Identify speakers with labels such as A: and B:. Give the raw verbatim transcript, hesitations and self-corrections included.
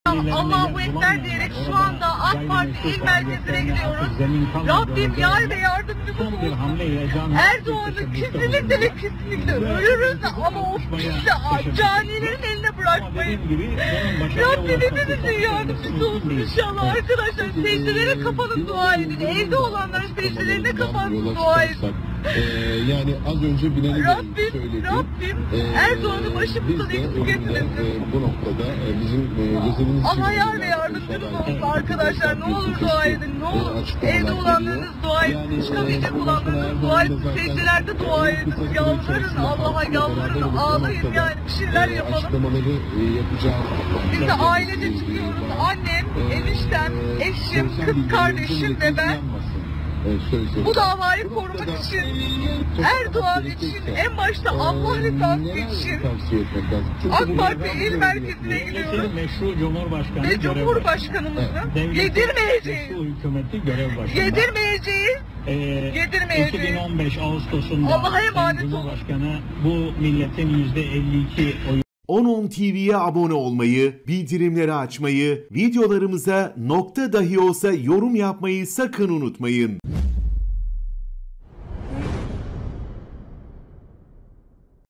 A: Allahu Ekber diyerek şu anda AK Parti il merkezine gidiyoruz. Rabbim yar ve yardımcımız olsun. Erdoğan'ı kesinlikle ve kesinlikle ölürüz ama o pis canilerin eline bırakmayın. Rabbim hepimizin yardımcısı olsun inşallah arkadaşlar. Secdelere kapanıp dua edin. Evde olanların secdelerine kapanıp dua edin.
B: Ee, yani az önce Binali
A: Rabbim,
B: söyledi.
A: Rabbim
B: Ee,
A: Erdoğan'ı başımızdan eksik etmesin.
B: E, bu noktada e, bizim e, gözlerimiz
A: Allah yar ve yardımcınız olsun arkadaşlar. Ne olur dua edin. Ne olur. Evde olanlarınız dua edin. Çıkamayacak olanlarınız dua edin. Secdelerde dua edin. Yalvarın. Allah'a yalvarın. Ağlayın yani. Bir şeyler yapalım.
B: Açıklamaları e, yapacağız.
A: Biz de ailece çıkıyoruz. Annem, eniştem, eşim, kız kardeşim ve ben. Bu davayı korumak için, Erdoğan için, en başta Allah rızası için AK Parti il merkezine gidiyoruz ve Cumhurbaşkanımızı yedirmeyeceğiz. Yedirmeyeceğiz. Yedirmeyeceğiz.
C: iki bin on beş Ağustos'unda
A: Allah'a emanet olun.
C: Cumhurbaşkanı bu milletin yüzde elli iki oyu
D: on on T V'ye abone olmayı, bildirimleri açmayı, videolarımıza nokta dahi olsa yorum yapmayı sakın unutmayın.